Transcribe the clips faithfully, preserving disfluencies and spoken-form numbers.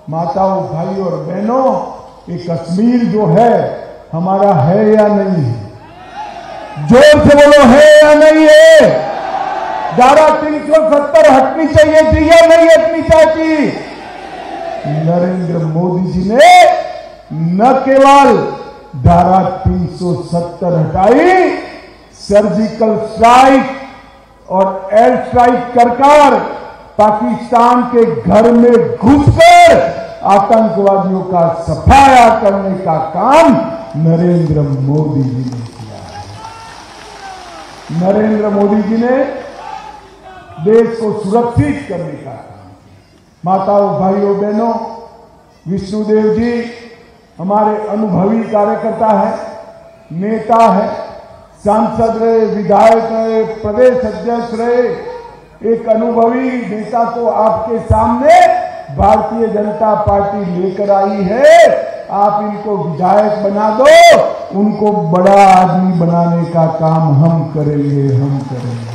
माताओं, भाई और बहनों, ये कश्मीर जो है हमारा है या नहीं है? जोर से बोलो, है या नहीं है? धारा तीन सौ सत्तर हटनी चाहिए थी या नहीं हटनी चाहिए? नरेंद्र मोदी जी ने न केवल धारा तीन सौ सत्तर हटाई, सर्जिकल स्ट्राइक और एयर स्ट्राइक कर कर पाकिस्तान के घर में घुसकर आतंकवादियों का सफाया करने का काम नरेंद्र मोदी जी ने किया है। नरेंद्र मोदी जी ने देश को सुरक्षित करने का काम किया। माताओं, भाइयों, बहनों, विष्णुदेव जी हमारे अनुभवी कार्यकर्ता है, नेता है, सांसद रहे, विधायक रहे, प्रदेश अध्यक्ष रहे। एक अनुभवी नेता को आपके सामने भारतीय जनता पार्टी लेकर आई है। आप इनको विधायक बना दो, उनको बड़ा आदमी बनाने का काम हम करेंगे, हम करेंगे।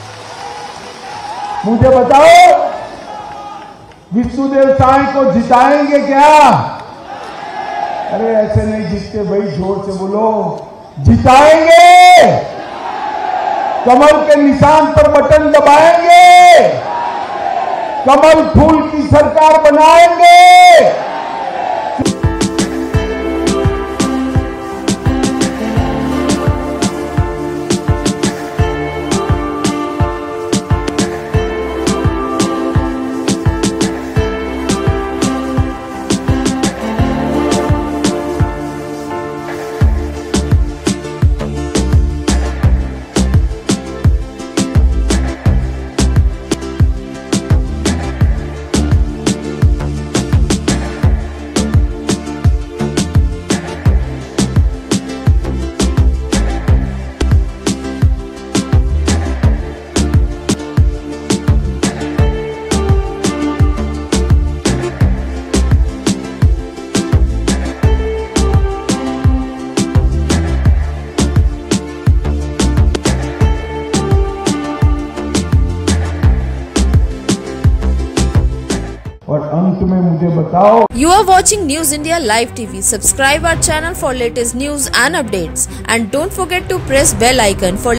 मुझे बताओ, विष्णुदेव साई को जिताएंगे क्या? अरे ऐसे नहीं जीतते भाई, जोर से बोलो, जिताएंगे। कमल के निशान पर बटन दबाएंगे, कमल फूल की सरकार बनाएंगे। और अंत में मुझे बताओ। You are watching News India Live T V. Subscribe our channel for latest news and updates, and don't forget to press bell icon for